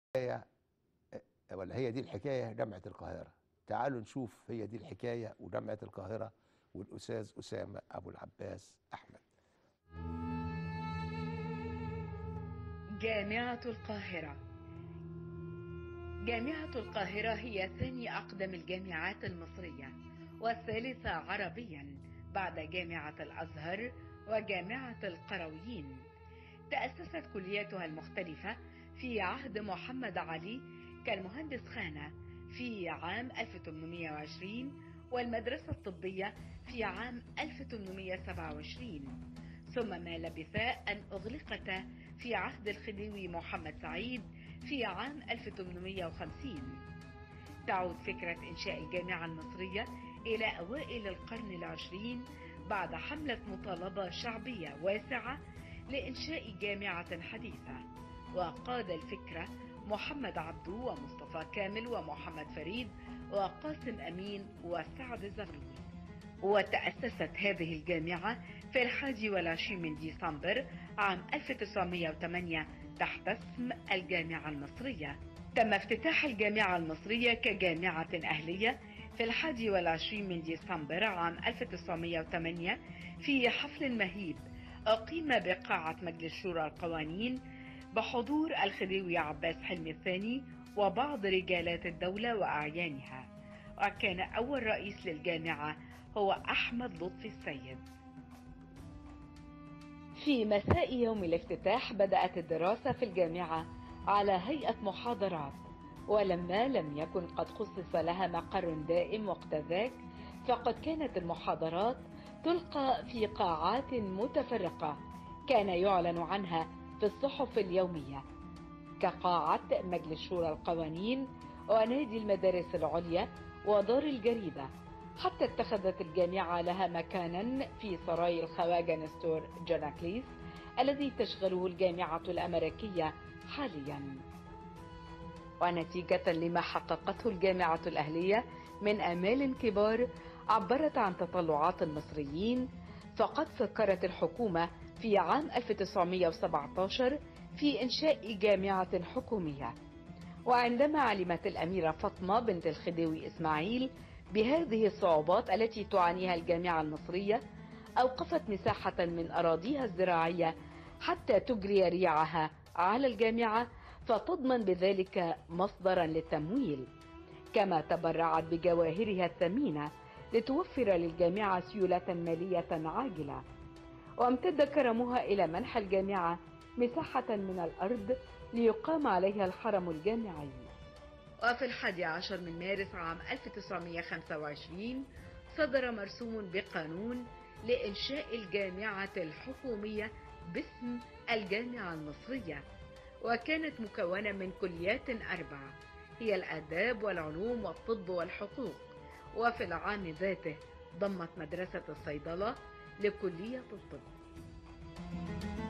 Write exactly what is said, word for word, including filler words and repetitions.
هي ولا هي دي الحكاية جامعة القاهرة. تعالوا نشوف هي دي الحكاية وجامعة القاهرة والأستاذ أسامة أبو العباس أحمد. جامعة القاهرة. جامعة القاهرة هي ثاني أقدم الجامعات المصرية والثالثة عربيا بعد جامعة الأزهر وجامعة القرويين. تأسست كلياتها المختلفة في عهد محمد علي كالمهندس خانة في عام ألف وثمانمائة وعشرين والمدرسة الطبية في عام ألف وثمانمائة وسبعة وعشرين، ثم ما لبثا أن أغلقتا في عهد الخديوي محمد سعيد في عام ألف وثمانمائة وخمسين. تعود فكرة إنشاء الجامعة المصرية إلى أوائل القرن العشرين بعد حملة مطالبة شعبية واسعة لإنشاء جامعة حديثة، وقاد الفكرة محمد عبده ومصطفى كامل ومحمد فريد وقاسم أمين وسعد زغلول. وتأسست هذه الجامعة في الحادي والعشرين من ديسمبر عام ألف وتسعمائة وثمانية تحت اسم الجامعة المصرية. تم افتتاح الجامعة المصرية كجامعة أهلية في الحادي والعشرين من ديسمبر عام ألف وتسعمائة وثمانية في حفل مهيب أقيم بقاعة مجلس شورى القوانين بحضور الخديوي عباس حلمي الثاني وبعض رجالات الدولة وأعيانها، وكان أول رئيس للجامعة هو أحمد لطفي السيد. في مساء يوم الافتتاح بدأت الدراسة في الجامعة على هيئة محاضرات، ولما لم يكن قد خصص لها مقر دائم وقت ذاك فقد كانت المحاضرات تلقى في قاعات متفرقة كان يعلن عنها في الصحف اليومية كقاعة مجلس شورى القوانين ونادي المدارس العليا ودار الجريدة، حتى اتخذت الجامعة لها مكانا في سراي الخواجة نستور جوناكليس الذي تشغله الجامعة الأمريكية حاليا. ونتيجة لما حققته الجامعة الأهلية من آمال كبار عبرت عن تطلعات المصريين، فقد فكرت الحكومة في عام ألف وتسعمائة وسبعة عشر في إنشاء جامعة حكومية. وعندما علمت الأميرة فاطمة بنت الخديوي إسماعيل بهذه الصعوبات التي تعانيها الجامعة المصرية أوقفت مساحة من أراضيها الزراعية حتى تجري ريعها على الجامعة فتضمن بذلك مصدرا للتمويل، كما تبرعت بجواهرها الثمينة لتوفر للجامعة سيولة مالية عاجلة. وامتد كرمها إلى منح الجامعة مساحة من الأرض ليقام عليها الحرم الجامعي. وفي الحادي عشر من مارس عام ألف وتسعمائة وخمسة وعشرين صدر مرسوم بقانون لإنشاء الجامعة الحكومية باسم الجامعة المصرية، وكانت مكونة من كليات أربعة هي الآداب والعلوم والطب والحقوق. وفي العام ذاته ضمت مدرسة الصيدلة لكلية الطب.